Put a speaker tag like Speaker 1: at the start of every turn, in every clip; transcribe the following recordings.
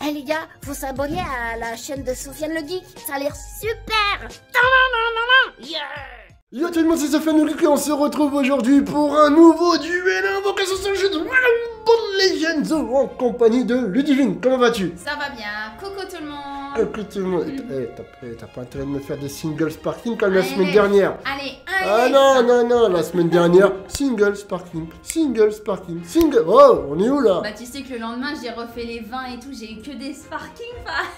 Speaker 1: Eh les gars, faut s'abonner à la chaîne de Sofiane le Geek, ça a l'air super. Yeah.
Speaker 2: Yo tout le monde, c'est Sofiane le Geek et on se retrouve aujourd'hui pour un nouveau duel invocation sur le jeu de Dragon Ball Legends en compagnie de Ludivine. Comment vas-tu?
Speaker 3: Ça va bien, coucou tout le monde.
Speaker 2: Coucou tout le monde. T'as pas intérêt de me faire des singles sparking comme la semaine dernière.
Speaker 3: Allez,
Speaker 2: Ah non, la semaine dernière, single sparking, single. Oh, on est où là?
Speaker 3: Bah tu sais que le lendemain j'ai refait les 20 et tout, j'ai eu que des sparking,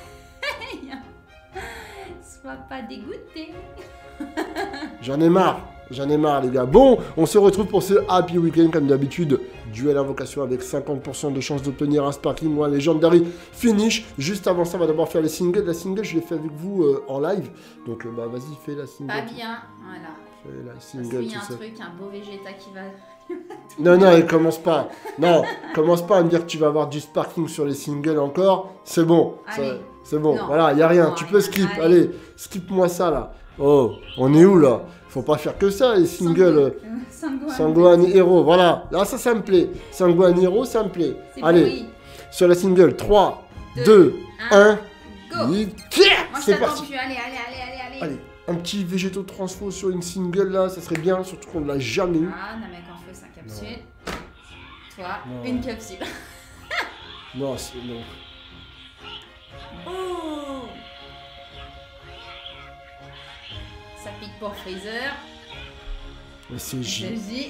Speaker 3: Sois pas dégoûté.
Speaker 2: J'en ai marre les gars. Bon, on se retrouve pour ce Happy Weekend comme d'habitude. Duel invocation avec 50% de chance d'obtenir un sparking ou un Legendary finish. Juste avant ça, on va d'abord faire les singles. La single, je l'ai fait avec vous en live. Donc bah vas-y, fais la single.
Speaker 3: Pas bien, voilà.
Speaker 2: Fais la
Speaker 3: Parce
Speaker 2: single,
Speaker 3: qu'il y a
Speaker 2: tout
Speaker 3: un
Speaker 2: ça.
Speaker 3: truc, un beau Vegeta qui va...
Speaker 2: Non, elle commence pas. Non, commence pas à me dire que tu vas avoir du sparking sur les singles encore. C'est bon.
Speaker 3: Allez.
Speaker 2: C'est bon.
Speaker 3: Non.
Speaker 2: Voilà, y a rien.
Speaker 3: Non,
Speaker 2: Tu peux
Speaker 3: rien.
Speaker 2: skip.
Speaker 3: Allez.
Speaker 2: Allez, skip-moi ça là. Oh, on est où là? Faut pas faire que ça, les singles. Sangohan Hero, voilà. Là, ça me plaît. Sangohan Hero, ça me plaît. Allez, sur la single, 3, 2, 1.
Speaker 3: Go. Moi je
Speaker 2: C'est
Speaker 3: t'attends
Speaker 2: parti.
Speaker 3: plus, allez.
Speaker 2: Allez, un petit végétaux transfo sur une single là, ça serait bien, surtout qu'on ne l'a jamais eu.
Speaker 3: Ah, Namek en feu, 5 capsules. Toi,
Speaker 2: Non.
Speaker 3: une capsule.
Speaker 2: Non, c'est non.
Speaker 3: Oh, ça pique pour Freezer.
Speaker 2: Mais c'est J.
Speaker 3: J.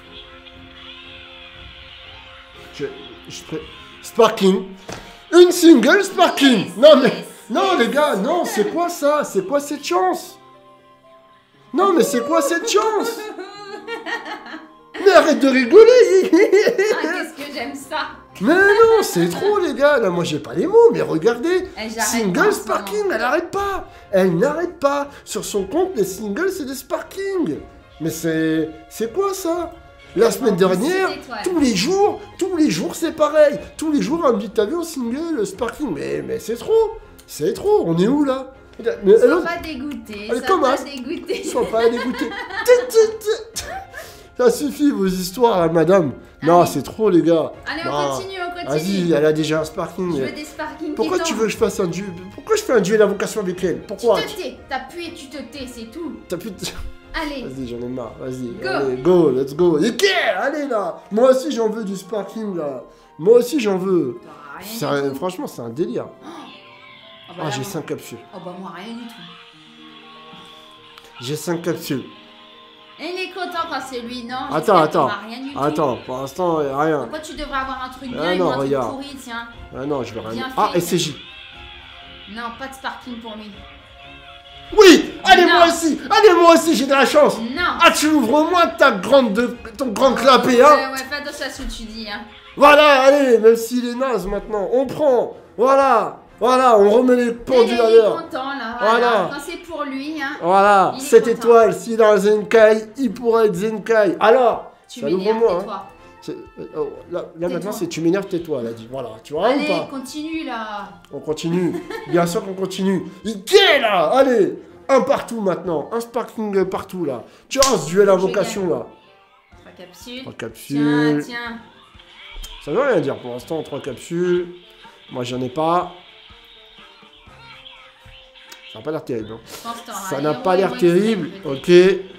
Speaker 2: Sparking. Une single sparking.
Speaker 3: Yes,
Speaker 2: Non mais,
Speaker 3: yes,
Speaker 2: non
Speaker 3: yes.
Speaker 2: les gars, non, c'est quoi ça? C'est quoi cette chance? Non mais c'est quoi cette chance? Mais arrête de rigoler.
Speaker 3: Ah, qu'est-ce que j'aime ça.
Speaker 2: Mais non, c'est trop les gars, là moi j'ai pas les mots, mais regardez,
Speaker 3: J'arrête pas
Speaker 2: single
Speaker 3: en ce
Speaker 2: sparking,
Speaker 3: moment.
Speaker 2: elle arrête pas. Elle n'arrête pas. Sur son compte, les singles c'est des sparking. Mais c'est quoi ça? La semaine dernière,
Speaker 3: c'est étoile.
Speaker 2: tous les jours c'est pareil. Tous les jours, un petit avion single sparking. Mais c'est trop. C'est trop. On est où là? Mais
Speaker 3: Sois
Speaker 2: alors,
Speaker 3: pas dégoûté,
Speaker 2: allez,
Speaker 3: sois
Speaker 2: commence.
Speaker 3: pas dégoûté.
Speaker 2: sois pas dégoûté. Ça suffit vos histoires là, madame. Non,
Speaker 3: Allez.
Speaker 2: c'est trop les gars.
Speaker 3: Allez,
Speaker 2: Non.
Speaker 3: on continue.
Speaker 2: Vas-y, elle a déjà un sparking.
Speaker 3: Je veux des sparking
Speaker 2: Pourquoi
Speaker 3: qui
Speaker 2: tu
Speaker 3: tombent.
Speaker 2: veux que je fasse un duel? Pourquoi je fais un duel d'invocation avec elle? Pourquoi?
Speaker 3: Tu te tais, t'appuies et tu te tais, c'est tout.
Speaker 2: T'as plus de...
Speaker 3: Allez,
Speaker 2: Vas-y, j'en ai marre, vas-y.
Speaker 3: Go.
Speaker 2: Allez, go, let's go. Ok, allez là. Moi aussi j'en veux du sparking là. Moi aussi j'en veux.
Speaker 3: t'auras rien du tout.
Speaker 2: Franchement, c'est un délire.
Speaker 3: Ah, bah,
Speaker 2: Ah,
Speaker 3: là,
Speaker 2: j'ai
Speaker 3: moi-
Speaker 2: 5 capsules.
Speaker 3: Oh bah moi rien du tout.
Speaker 2: J'ai 5 capsules.
Speaker 3: Et il est content quand c'est lui, non?
Speaker 2: Attends,
Speaker 3: J'espère qu'il aura rien du tout.
Speaker 2: Attends, pour l'instant, rien.
Speaker 3: Pourquoi tu devrais avoir un truc bien
Speaker 2: Ah
Speaker 3: et
Speaker 2: non,
Speaker 3: moi un truc
Speaker 2: regarde.
Speaker 3: pourri, tiens.
Speaker 2: Ah non, je vais rien.
Speaker 3: Bien
Speaker 2: Ah,
Speaker 3: fait.
Speaker 2: SCJ.
Speaker 3: Non, pas de sparking pour lui.
Speaker 2: Oui, allez,
Speaker 3: Non.
Speaker 2: moi aussi, j'ai de la chance.
Speaker 3: Non.
Speaker 2: Ah, tu ouvres au moins ton grand clapet, hein.
Speaker 3: Ouais, fais attention à ce que tu dis, hein.
Speaker 2: Voilà, allez, même s'il est naze maintenant, on prend. Voilà, on remet les pendules à
Speaker 3: Il est
Speaker 2: l'heure.
Speaker 3: content, là,
Speaker 2: Voilà.
Speaker 3: voilà. Quand c'est pour lui, hein.
Speaker 2: Voilà,
Speaker 3: Il est
Speaker 2: 7
Speaker 3: content.
Speaker 2: étoiles, s'il a un Zenkai, il pourrait être Zenkai. Alors,
Speaker 3: Tu
Speaker 2: ça l'ouvre
Speaker 3: m'énerves,
Speaker 2: moi. Hein.
Speaker 3: tais-toi.
Speaker 2: Là
Speaker 3: Tais-toi.
Speaker 2: maintenant, c'est tu m'énerves, tais-toi, elle a dit. Voilà, tu vois ou
Speaker 3: Allez,
Speaker 2: pas?
Speaker 3: continue, là.
Speaker 2: On continue, bien sûr qu'on continue. Ok là, allez, un partout maintenant, un sparking partout là. Tu vois, ce duel invocation là.
Speaker 3: 3 capsules.
Speaker 2: 3 capsules.
Speaker 3: Tiens.
Speaker 2: Ça veut rien dire pour l'instant, 3 capsules. Moi j'en ai pas. Ça n'a pas l'air terrible. Hein.
Speaker 3: Je pense que t'auras
Speaker 2: Ça
Speaker 3: un
Speaker 2: n'a
Speaker 3: héros
Speaker 2: pas l'air
Speaker 3: extrême,
Speaker 2: terrible.
Speaker 3: peut-être.
Speaker 2: Ok.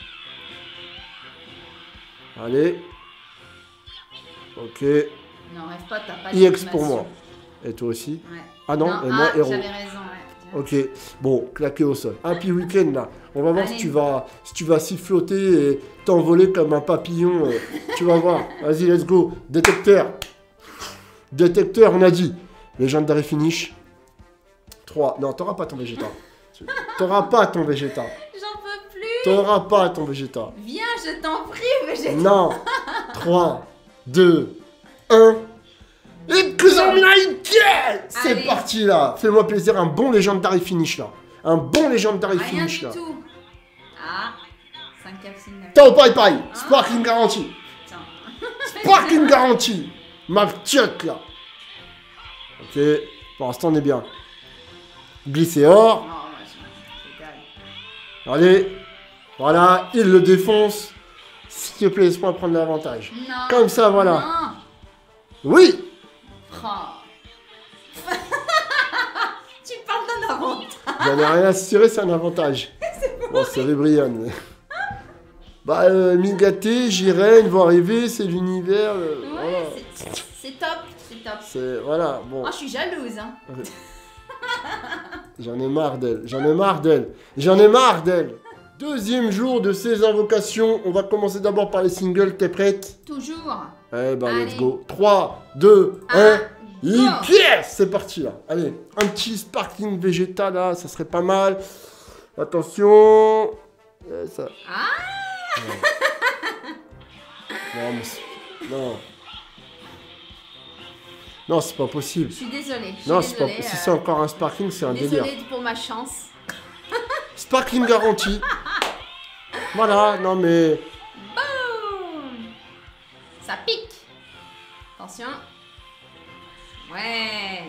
Speaker 2: Allez. Ok.
Speaker 3: Non, rêve pas, t'as pas
Speaker 2: IX
Speaker 3: d'animation.
Speaker 2: pour moi. Et toi aussi?
Speaker 3: Ouais.
Speaker 2: Ah non, et moi héros.
Speaker 3: J'avais raison, ouais.
Speaker 2: Ok, bon, claqué au sol. Happy Weekend là. On va voir
Speaker 3: Allez.
Speaker 2: si tu vas siffloter et t'envoler comme un papillon. Tu vas voir. Vas-y, let's go. Détecteur. Détecteur, on a dit. Legendary finish. 3. Non, t'auras pas ton Vegeta. T'auras pas ton Vegeta.
Speaker 3: J'en peux plus.
Speaker 2: T'auras pas ton Vegeta.
Speaker 3: Viens, je t'en prie, mais j'ai...
Speaker 2: Non. 3, 2, 1. Et que ça c'est
Speaker 3: Allez.
Speaker 2: parti là. Fais-moi plaisir, un bon Legendary finish là. Un bon Legendary
Speaker 3: Rien
Speaker 2: finish
Speaker 3: du
Speaker 2: là.
Speaker 3: tout. Ah, 5 capsules.
Speaker 2: Tao Pai Pai, sparking garanti.
Speaker 3: Tiens.
Speaker 2: Sparking garanti. Ma tiotte là. Ok, pour l'instant on est bien. Glisser hors.
Speaker 3: Non, moi, je dalle.
Speaker 2: Allez. Voilà, il le défonce. S'il te plaît, laisse-moi prendre l'avantage.
Speaker 3: Non.
Speaker 2: Comme ça, voilà.
Speaker 3: Non.
Speaker 2: Oui.
Speaker 3: Oh.
Speaker 2: J'en ai rien à cirer, c'est un avantage. Bon, c'est Brian. Mais... Bah, Migaté, Jiren vont arriver, c'est l'univers. Voilà.
Speaker 3: C'est top, c'est top.
Speaker 2: C'est... Voilà, bon.
Speaker 3: Oh, je suis jalouse, hein.
Speaker 2: J'en ai marre d'elle, j'en ai marre d'elle, j'en ai marre d'elle. Deuxième jour de ces invocations, on va commencer d'abord par les singles, t'es prête?
Speaker 3: Toujours.
Speaker 2: Eh ben,
Speaker 3: Allez.
Speaker 2: let's go. 3, 2, 1,
Speaker 3: Go.
Speaker 2: yes, c'est parti là. Allez, un petit sparkling Vegeta là, ça serait pas mal. Attention. Ça...
Speaker 3: Ah.
Speaker 2: Non, mais non. Non, c'est pas possible.
Speaker 3: Je suis désolée.
Speaker 2: Non, c'est pas... si c'est encore un sparkling, c'est un délire.
Speaker 3: Désolée pour ma chance.
Speaker 2: Sparkling garanti. Voilà, non mais...
Speaker 3: Boum. Ça pique. Attention. Ouais.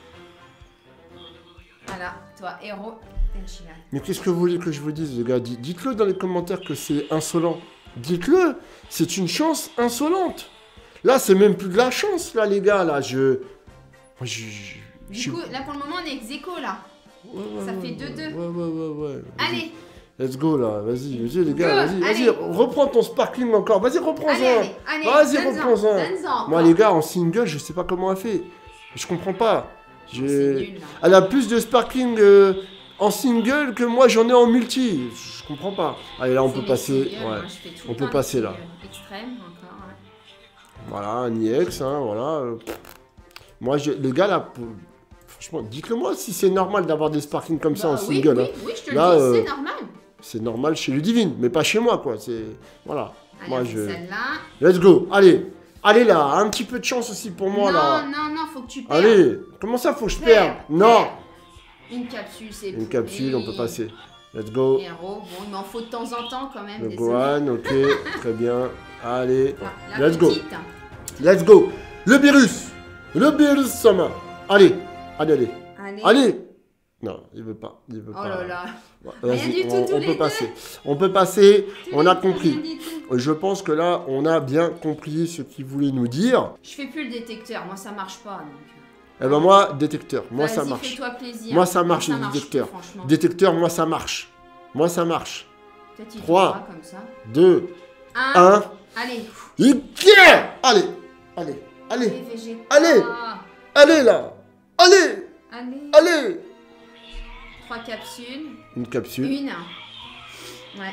Speaker 3: Voilà, toi, héros. Tenchigan.
Speaker 2: Mais qu'est-ce que vous voulez que je vous dise, les gars? Dites-le dans les commentaires que c'est insolent. Dites-le. C'est une chance insolente. Là, c'est même plus de la chance, là, les gars. Là,
Speaker 3: Du coup, là, pour le moment, on est ex-aequo, là.
Speaker 2: Ouais,
Speaker 3: Ça fait 2-2.
Speaker 2: Ouais.
Speaker 3: Allez.
Speaker 2: Let's go, là. Vas-y, les
Speaker 3: Go,
Speaker 2: gars. Vas-y,
Speaker 3: allez.
Speaker 2: reprends ton sparkling encore. Vas-y, reprends-en.
Speaker 3: Allez.
Speaker 2: Vas-y,
Speaker 3: donne-en,
Speaker 2: reprends-en.
Speaker 3: donne-en
Speaker 2: Moi,
Speaker 3: encore.
Speaker 2: les gars, en single, je sais pas comment elle fait. Je comprends pas.
Speaker 3: C'est nul, là.
Speaker 2: Elle a plus de sparkling en single que moi, j'en ai en multi. Je comprends pas. Allez, là, on
Speaker 3: C'est
Speaker 2: peut
Speaker 3: les
Speaker 2: passer.
Speaker 3: singles,
Speaker 2: Ouais.
Speaker 3: moi, je fais tout
Speaker 2: On
Speaker 3: le
Speaker 2: peut
Speaker 3: temps
Speaker 2: passer,
Speaker 3: les
Speaker 2: là.
Speaker 3: singles. Extrême, encore, ouais.
Speaker 2: Voilà, un IX, hein, voilà. Moi, les gars, là, franchement, dites-le moi si c'est normal d'avoir des sparklings comme ça en
Speaker 3: Bah,
Speaker 2: single. Hein.
Speaker 3: Oui, je te
Speaker 2: Là,
Speaker 3: le dis, c'est normal.
Speaker 2: C'est normal chez Ludivine, mais pas chez moi, quoi. C'est... Voilà.
Speaker 3: Allez,
Speaker 2: Moi,
Speaker 3: on
Speaker 2: je...
Speaker 3: fait celle-là.
Speaker 2: Let's go. Allez là, un petit peu de chance aussi pour moi, là.
Speaker 3: Non, faut que tu perdes.
Speaker 2: Allez, comment ça, faut que je
Speaker 3: Perds,
Speaker 2: perde? Non.
Speaker 3: perds. Une capsule, c'est
Speaker 2: Une capsule, on peut passer. Let's go.
Speaker 3: Héros, bon, il m'en faut de temps en temps quand même.
Speaker 2: Le
Speaker 3: désolé.
Speaker 2: Gohan, ok, très bien. Allez,
Speaker 3: Ah, la
Speaker 2: let's go.
Speaker 3: petite.
Speaker 2: Let's go. Le virus, Sama. Allez.
Speaker 3: Allez.
Speaker 2: Non, il veut pas.
Speaker 3: Oh là là.
Speaker 2: Vas-y,
Speaker 3: Rien du tout, tous
Speaker 2: on
Speaker 3: les
Speaker 2: peut
Speaker 3: deux.
Speaker 2: passer. On peut passer, on a
Speaker 3: Rien
Speaker 2: compris.
Speaker 3: du tout.
Speaker 2: Je pense que là, on a bien compris ce qu'il voulait nous dire.
Speaker 3: Je fais plus le détecteur, moi ça marche pas. Donc...
Speaker 2: Eh ben moi, détecteur, moi ça
Speaker 3: Vas-y,
Speaker 2: marche.
Speaker 3: fais-toi plaisir.
Speaker 2: Moi ça marche, le
Speaker 3: plus,
Speaker 2: détecteur.
Speaker 3: franchement.
Speaker 2: Détecteur, moi ça marche. Moi ça marche.
Speaker 3: Peut-être il
Speaker 2: 3,
Speaker 3: tombera comme ça.
Speaker 2: 2,
Speaker 3: 1.
Speaker 2: 1.
Speaker 3: Allez.
Speaker 2: Yeah. Allez.
Speaker 3: Végéta.
Speaker 2: Allez. Allez là.
Speaker 3: Allez.
Speaker 2: Allez.
Speaker 3: 3 capsules.
Speaker 2: Une capsule.
Speaker 3: Une. Ouais.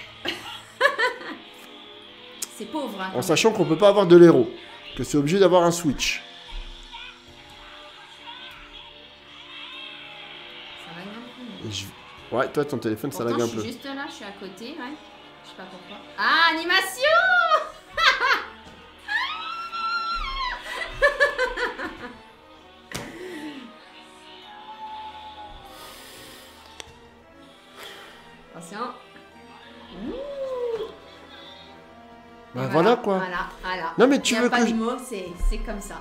Speaker 3: C'est pauvre. Hein,
Speaker 2: En sachant qu'on peut pas avoir de l'héros. Que c'est obligé d'avoir un switch.
Speaker 3: Ça va un peu.
Speaker 2: Et ouais, toi ton téléphone ça
Speaker 3: Pourtant,
Speaker 2: lag un
Speaker 3: je
Speaker 2: peu.
Speaker 3: suis juste là, je suis à côté, ouais. Je sais pas pourquoi. Ah, animation. Attention.
Speaker 2: Bah
Speaker 3: Et
Speaker 2: voilà quoi.
Speaker 3: Voilà.
Speaker 2: Non, mais tu
Speaker 3: Y a
Speaker 2: veux
Speaker 3: pas
Speaker 2: que
Speaker 3: de
Speaker 2: je-
Speaker 3: mots, c'est comme ça.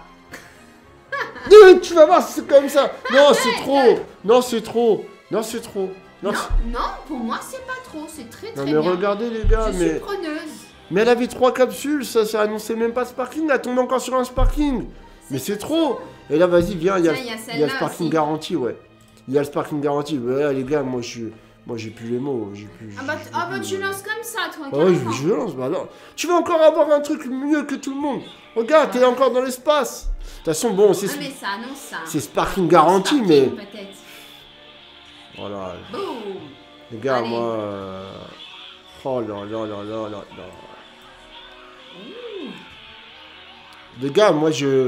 Speaker 2: Tu vas voir, c'est comme ça. Non, c'est trop. Non, c'est trop. Non, c'est trop. Non,
Speaker 3: Non, pour moi, c'est pas trop. C'est très
Speaker 2: non,
Speaker 3: très
Speaker 2: mais
Speaker 3: bien.
Speaker 2: regardez les gars,
Speaker 3: Je
Speaker 2: mais...
Speaker 3: suis preneuse.
Speaker 2: Mais elle avait 3 capsules, ça annonçait même pas sparkling, elle tombe encore sur un sparkling. Mais c'est trop. Et là, vas-y, viens, il y a,
Speaker 3: Tiens, il y a
Speaker 2: il y a
Speaker 3: celle-là
Speaker 2: le sparkling
Speaker 3: aussi.
Speaker 2: garanti, ouais. Il y a le sparkling garanti. Ouais, les gars, moi j'ai plus les mots, j'ai plus...
Speaker 3: Ah bah tu lances comme ça, toi,
Speaker 2: Ah ouais,
Speaker 3: carrément.
Speaker 2: je lance, bah alors. Tu vas encore avoir un truc mieux que tout le monde. Regarde, t'es encore dans l'espace. De toute façon, bon,
Speaker 3: Ah mais ça annonce ça.
Speaker 2: c'est sparkling garanti,
Speaker 3: Sparkling,
Speaker 2: mais...
Speaker 3: peut-être.
Speaker 2: Voilà.
Speaker 3: Boum.
Speaker 2: Les gars,
Speaker 3: Allez.
Speaker 2: moi... Oh là là là là là là.
Speaker 3: Ouh.
Speaker 2: Les gars, moi je...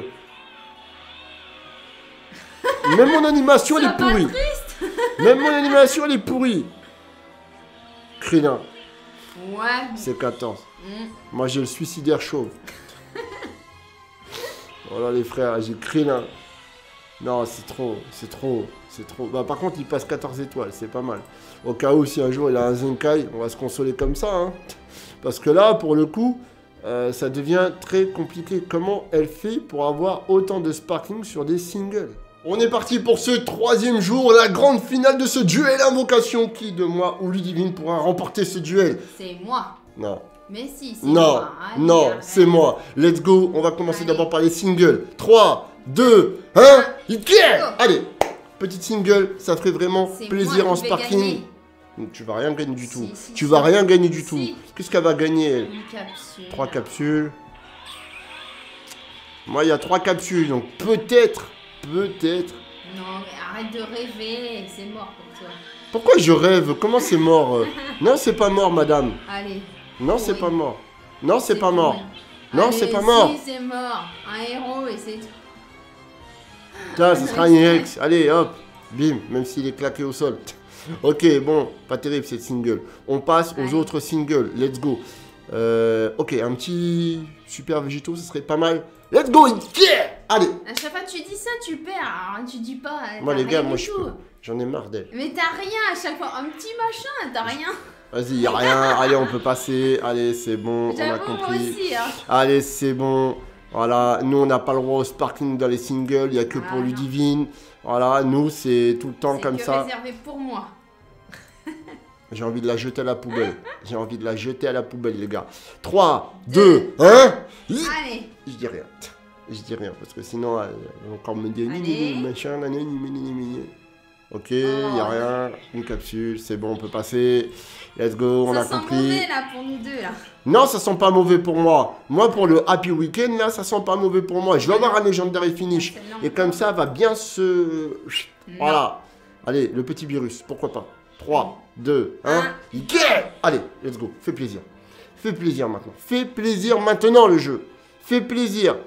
Speaker 2: Même mon animation, elle
Speaker 3: Sois
Speaker 2: est
Speaker 3: pas
Speaker 2: pourrie.
Speaker 3: triste.
Speaker 2: Même mon animation, elle est pourrie. Krillin,
Speaker 3: Ouais.
Speaker 2: c'est 14.
Speaker 3: Mm.
Speaker 2: Moi, j'ai le suicidaire chauve. Voilà, les frères, j'ai Krillin. Non, c'est trop. Bah, par contre, il passe 14 étoiles, c'est pas mal. Au cas où, si un jour il a un Zenkai, on va se consoler comme ça. Hein. Parce que là, pour le coup, ça devient très compliqué. Comment elle fait pour avoir autant de sparkling sur des singles? On est parti pour ce 3e jour, la grande finale de ce duel invocation. Qui de moi ou Ludivine pourra remporter ce duel?
Speaker 3: C'est moi.
Speaker 2: Non.
Speaker 3: Mais si, c'est
Speaker 2: Non,
Speaker 3: moi. Allez,
Speaker 2: non,
Speaker 3: arrête.
Speaker 2: c'est moi. Let's go. On va commencer
Speaker 3: Allez.
Speaker 2: d'abord par les singles. 3, 2, 1,
Speaker 3: Go.
Speaker 2: Allez. petite single, ça ferait vraiment
Speaker 3: C'est
Speaker 2: plaisir
Speaker 3: moi
Speaker 2: en
Speaker 3: qui vais
Speaker 2: sparking.
Speaker 3: gagner.
Speaker 2: Tu vas rien gagner du
Speaker 3: Si,
Speaker 2: tout.
Speaker 3: si,
Speaker 2: Tu
Speaker 3: si.
Speaker 2: vas rien gagner du
Speaker 3: Si.
Speaker 2: tout. Qu'est-ce qu'elle va gagner, elle?
Speaker 3: Une capsule.
Speaker 2: 3 capsules. Moi, il y a 3 capsules, donc peut-être.
Speaker 3: Non, mais arrête de rêver, c'est mort pour toi.
Speaker 2: Pourquoi je rêve? Comment c'est mort? Non, c'est pas mort, madame.
Speaker 3: Allez.
Speaker 2: Non, c'est
Speaker 3: Oui.
Speaker 2: pas mort. Non, c'est pas mort.
Speaker 3: pourri.
Speaker 2: Non,
Speaker 3: Allez,
Speaker 2: c'est pas mort.
Speaker 3: Si, c'est mort. Un héros et c'est tout.
Speaker 2: Tiens, ce sera un Irex. Allez, hop. Bim, même s'il est claqué au sol. Ok, bon, pas terrible cette single. On passe aux
Speaker 3: Ouais.
Speaker 2: autres singles. Let's go. Ok, un petit super végétaux, ce serait pas mal. Let's go, yeah! Allez.
Speaker 3: À chaque fois que tu dis ça, tu perds. Alors, tu dis pas.
Speaker 2: Moi,
Speaker 3: t'as
Speaker 2: les gars,
Speaker 3: rien
Speaker 2: moi,
Speaker 3: du
Speaker 2: je
Speaker 3: tout.
Speaker 2: peux. J'en ai marre d'elle.
Speaker 3: Mais t'as rien à chaque fois. Un petit machin, t'as rien.
Speaker 2: Vas-y, y a rien. Allez, on peut passer. Allez, c'est bon, on a
Speaker 3: J'avoue, moi
Speaker 2: compris.
Speaker 3: aussi. Hein.
Speaker 2: Allez, c'est bon. Voilà, nous, on n'a pas le droit au sparkling dans les singles. Il n'y a que
Speaker 3: Ah,
Speaker 2: pour
Speaker 3: non.
Speaker 2: Ludivine. Voilà, nous, c'est tout le temps
Speaker 3: C'est
Speaker 2: comme
Speaker 3: que
Speaker 2: ça.
Speaker 3: réservé pour moi.
Speaker 2: J'ai envie de la jeter à la poubelle. J'ai envie de la jeter à la poubelle, les gars. 3, 2, 1.
Speaker 3: Allez.
Speaker 2: Je dis rien. Je dis rien, parce que sinon, elle va encore me dire
Speaker 3: Allez.
Speaker 2: machin, nanani. Ok, il n'y a
Speaker 3: Oh.
Speaker 2: rien. Une capsule, c'est bon, on peut passer. Let's go, on
Speaker 3: Ça
Speaker 2: a
Speaker 3: sent
Speaker 2: compris.
Speaker 3: mauvais là pour nous deux là.
Speaker 2: Non, ça sent pas mauvais pour moi. Moi, pour le Happy Weekend, là, ça sent pas mauvais pour moi. Je vais avoir un Legendary Finish.
Speaker 3: Celle-là,
Speaker 2: Et comme ça, va bien se...
Speaker 3: Non.
Speaker 2: Voilà. Allez, le petit virus, pourquoi pas. 3, 2, 1.
Speaker 3: Un.
Speaker 2: Yeah! Allez, let's go. Fais plaisir. Fais plaisir maintenant. Fais plaisir maintenant, le jeu. Fais plaisir.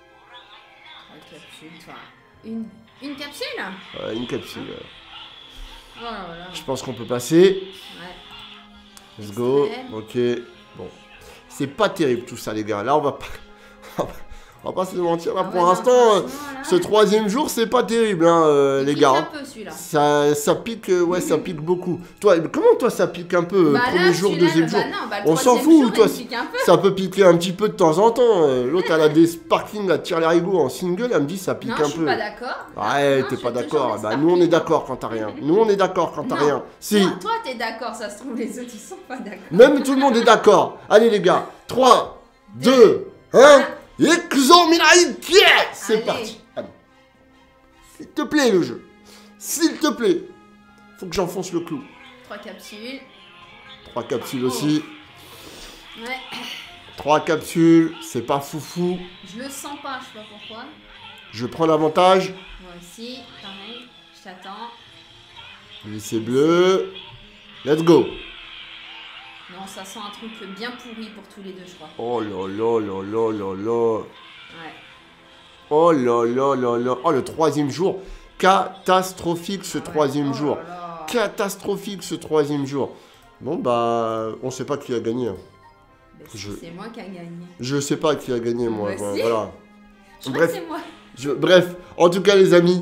Speaker 3: Oh, capsule, toi. Une capsule.
Speaker 2: Une capsule.
Speaker 3: Oh là là.
Speaker 2: Je pense qu'on peut passer.
Speaker 3: Ouais.
Speaker 2: Let's go.
Speaker 3: Extrême.
Speaker 2: Ok. Bon. C'est pas terrible tout ça, les gars. Là, on va pas... On va pas se mentir. Là,
Speaker 3: Ah
Speaker 2: pour
Speaker 3: ouais,
Speaker 2: l'instant,
Speaker 3: non, franchement, là,
Speaker 2: ce troisième jour, c'est pas terrible, hein,
Speaker 3: il
Speaker 2: les
Speaker 3: pique
Speaker 2: gars.
Speaker 3: un
Speaker 2: hein.
Speaker 3: peu celui-là.
Speaker 2: Ça pique, ouais, ça pique beaucoup. Toi, comment toi, ça pique un peu,
Speaker 3: Bah
Speaker 2: premier
Speaker 3: là,
Speaker 2: jour,
Speaker 3: celui-là,
Speaker 2: deuxième
Speaker 3: bah
Speaker 2: jour?
Speaker 3: non, bah, le
Speaker 2: On s'en
Speaker 3: troisième
Speaker 2: fout,
Speaker 3: jour,
Speaker 2: toi,
Speaker 3: il pique un peu.
Speaker 2: ça peut piquer un petit peu de temps en temps. L'autre, elle a des sparkling, la tire l'arigot en single, elle me dit ça pique
Speaker 3: Non,
Speaker 2: un
Speaker 3: je suis
Speaker 2: peu.
Speaker 3: pas d'accord.
Speaker 2: Ouais,
Speaker 3: Non,
Speaker 2: t'es
Speaker 3: je
Speaker 2: pas
Speaker 3: fais
Speaker 2: d'accord.
Speaker 3: toujours
Speaker 2: Bah,
Speaker 3: des
Speaker 2: nous, on est
Speaker 3: sparkling.
Speaker 2: d'accord quand t'as rien. Nous, on est d'accord quand t'as
Speaker 3: Non.
Speaker 2: rien. Si,
Speaker 3: Toi, t'es d'accord, ça se trouve, les autres, ils sont pas d'accord.
Speaker 2: même tout le monde est d'accord. Allez, les gars, 3, 2, 1. Exominaï, yeah! C'est
Speaker 3: Allez.
Speaker 2: parti. Allez. S'il te plaît, le jeu. S'il te plaît. Faut que j'enfonce le clou.
Speaker 3: 3 capsules.
Speaker 2: 3 capsules aussi.
Speaker 3: Ouais.
Speaker 2: 3 capsules, c'est pas foufou.
Speaker 3: Je le sens pas, je sais pas pourquoi.
Speaker 2: Je prends l'avantage.
Speaker 3: Moi aussi, pareil. Je t'attends.
Speaker 2: Lui, c'est bleu. Let's go.
Speaker 3: Non, ça sent un truc bien pourri pour tous les deux, je crois.
Speaker 2: Oh là là là là là là.
Speaker 3: Ouais.
Speaker 2: Oh là là là là. Oh, le troisième jour. Catastrophique ce troisième
Speaker 3: Oh
Speaker 2: jour.
Speaker 3: là là.
Speaker 2: Catastrophique ce troisième jour. Bon, bah, on sait pas qui a gagné. hein.
Speaker 3: Bah, si,
Speaker 2: Je-
Speaker 3: c'est moi qui a gagné.
Speaker 2: Je sais pas qui a gagné, moi.
Speaker 3: Moi aussi.
Speaker 2: Voilà.
Speaker 3: Je crois
Speaker 2: Bref.
Speaker 3: que c'est moi.
Speaker 2: Bref, en tout cas, les amis,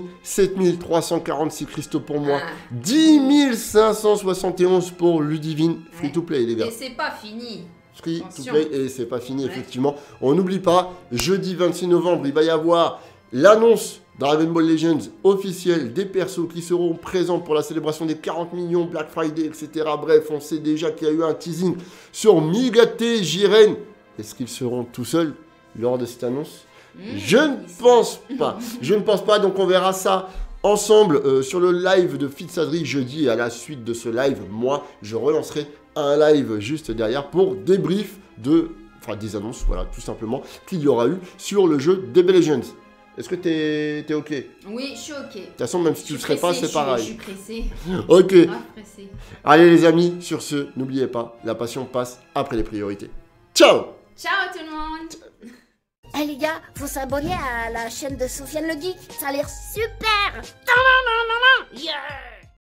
Speaker 2: 7346 cristaux pour moi.
Speaker 3: Ah.
Speaker 2: 10 571 pour Ludivine. Free
Speaker 3: Ouais.
Speaker 2: to play, les gars.
Speaker 3: Et c'est pas fini.
Speaker 2: Free to
Speaker 3: Attention.
Speaker 2: play. Et c'est pas fini,
Speaker 3: Ouais.
Speaker 2: effectivement. On n'oublie pas, jeudi 26 novembre, il va y avoir l'annonce Dragon Ball Legends officielle des persos qui seront présents pour la célébration des 40 millions, Black Friday, etc. Bref, on sait déjà qu'il y a eu un teasing sur Migate, Jiren. Est-ce qu'ils seront tout seuls lors de cette annonce? Je ne pense pas. Je ne pense pas, donc on verra ça ensemble sur le live de Fitsadri jeudi. Et à la suite de ce live, moi, je relancerai un live juste derrière pour débrief des annonces, voilà, tout simplement, qu'il y aura eu sur le jeu DB Legends. Est-ce que t'es ok? De
Speaker 3: Oui, je suis ok.
Speaker 2: toute façon, même si tu ne serais pas, c'est
Speaker 3: Je
Speaker 2: pareil.
Speaker 3: suis pressée.
Speaker 2: Ok.
Speaker 3: Grave pressée.
Speaker 2: Allez les amis, sur ce, n'oubliez pas, la passion passe après les priorités. Ciao!
Speaker 3: Ciao tout le monde.
Speaker 1: Eh les gars, faut s'abonner à la chaîne de Sofiane le Geek, ça a l'air super. Yeah.